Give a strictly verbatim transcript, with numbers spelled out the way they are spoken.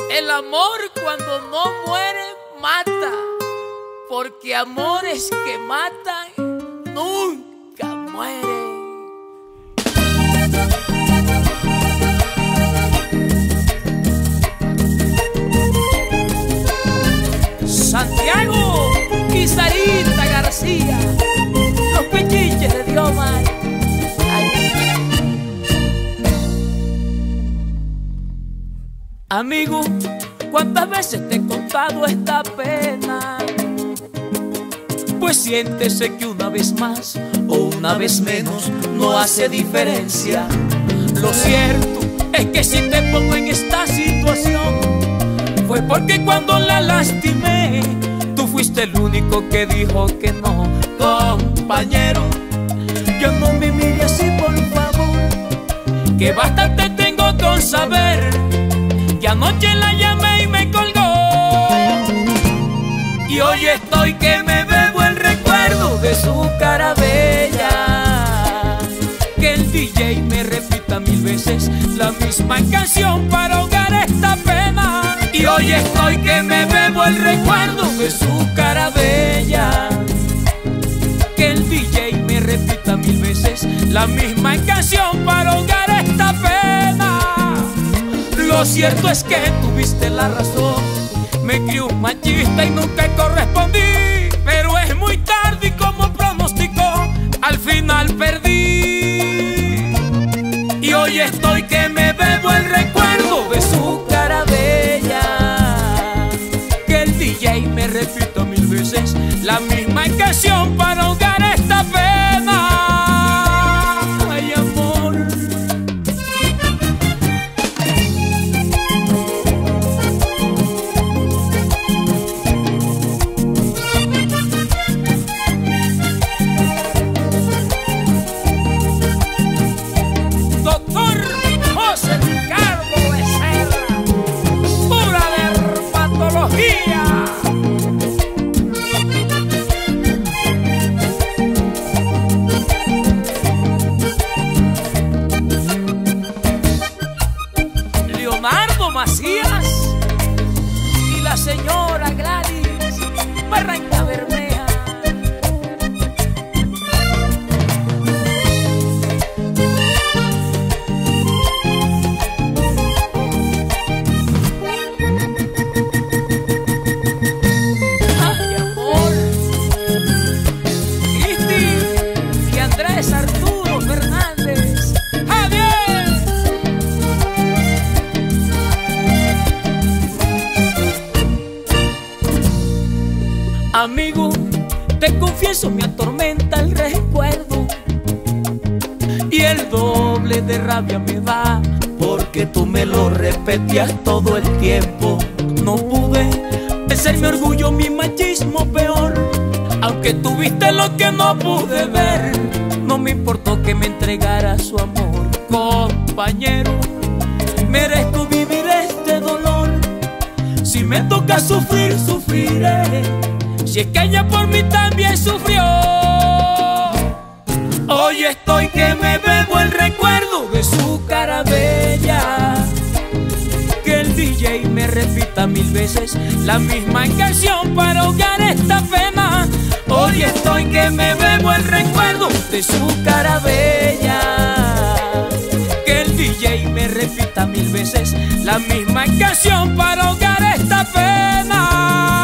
El amor cuando no muere mata, porque amores que matan nunca mueren. Santiago y Sarita García, los pechiches de Diomar. Amigo, ¿cuántas veces te he contado esta pena? Pues siéntese que una vez más o una vez menos no hace diferencia. Lo cierto es que si te pongo en esta situación fue porque cuando la lastimé tú fuiste el único que dijo que no. Compañero, yo no me mire así por favor, que bastante tengo con saber que anoche la llamé y me colgó. Y hoy estoy que me bebo el recuerdo de su cara bella. Que el D J me repita mil veces la misma canción para ahogar esta pena. Y hoy estoy que me bebo el recuerdo de su cara bella. Que el D J me repita mil veces la misma canción para ahogar esta pena. Lo cierto es que tuviste la razón, me crié un machista y nunca correspondí. Pero es muy tarde y como pronosticó, al final perdí. Y hoy estoy que me bebo el recuerdo de su cara bella. Que el D J me repita mil veces la misma canción para ahogar esta pena. Ay, amor. Macías y la señora Gladys Barranca Bermeja. Ay, amor. Cristi y Andrés Arturo Fernández. Amigo, te confieso, me atormenta el recuerdo y el doble de rabia me da, porque tú me lo repetías todo el tiempo. No pude vencer mi orgullo, mi machismo peor, aunque tuviste lo que no pude ver. No me importó que me entregara su amor. Compañero, merezco vivir este dolor. Si me toca sufrir, sufriré, si es que ella por mí también sufrió. Hoy estoy que me bebo el recuerdo de su cara bella. Que el D J me repita mil veces la misma canción para ahogar esta pena. Hoy estoy que me bebo el recuerdo de su cara bella. Que el D J me repita mil veces la misma canción para ahogar esta pena.